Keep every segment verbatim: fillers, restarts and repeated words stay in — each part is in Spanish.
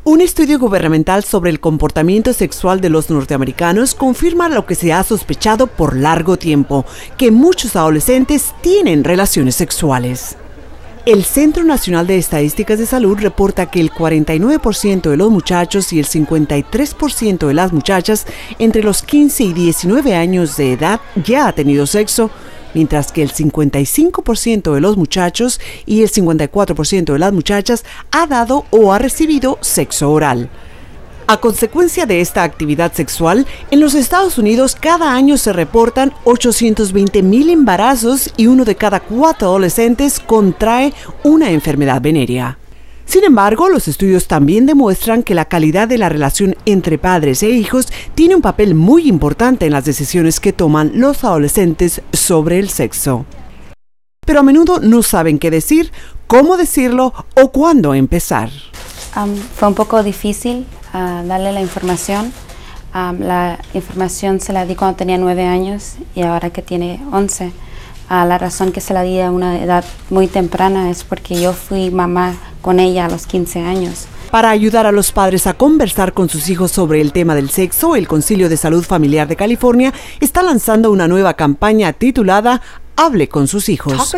Un estudio gubernamental sobre el comportamiento sexual de los norteamericanos confirma lo que se ha sospechado por largo tiempo, que muchos adolescentes tienen relaciones sexuales. El Centro Nacional de Estadísticas de Salud reporta que el cuarenta y nueve por ciento de los muchachos y el cincuenta y tres por ciento de las muchachas entre los quince y diecinueve años de edad ya ha tenido sexo, mientras que el cincuenta y cinco por ciento de los muchachos y el cincuenta y cuatro por ciento de las muchachas ha dado o ha recibido sexo oral. A consecuencia de esta actividad sexual, en los Estados Unidos cada año se reportan ochocientos veinte mil embarazos y uno de cada cuatro adolescentes contrae una enfermedad venérea. Sin embargo, los estudios también demuestran que la calidad de la relación entre padres e hijos tiene un papel muy importante en las decisiones que toman los adolescentes sobre el sexo. Pero a menudo no saben qué decir, cómo decirlo o cuándo empezar. Um, fue un poco difícil uh, darle la información. Um, la información se la di cuando tenía nueve años y ahora que tiene once. Uh, la razón que se la di a una edad muy temprana es porque yo fui mamá con ella a los quince años. Para ayudar a los padres a conversar con sus hijos sobre el tema del sexo, el Concilio de Salud Familiar de California está lanzando una nueva campaña titulada Hable con sus hijos.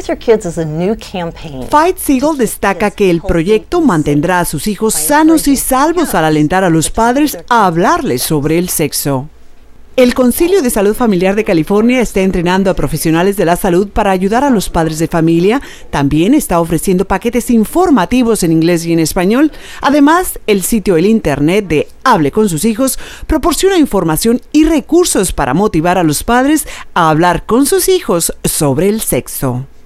Fight Siegel destaca que el proyecto mantendrá a sus hijos sanos y salvos al alentar a los padres a hablarles sobre el sexo. El Concilio de Salud Familiar de California está entrenando a profesionales de la salud para ayudar a los padres de familia. También está ofreciendo paquetes informativos en inglés y en español. Además, el sitio del internet de Hable con sus hijos proporciona información y recursos para motivar a los padres a hablar con sus hijos sobre el sexo.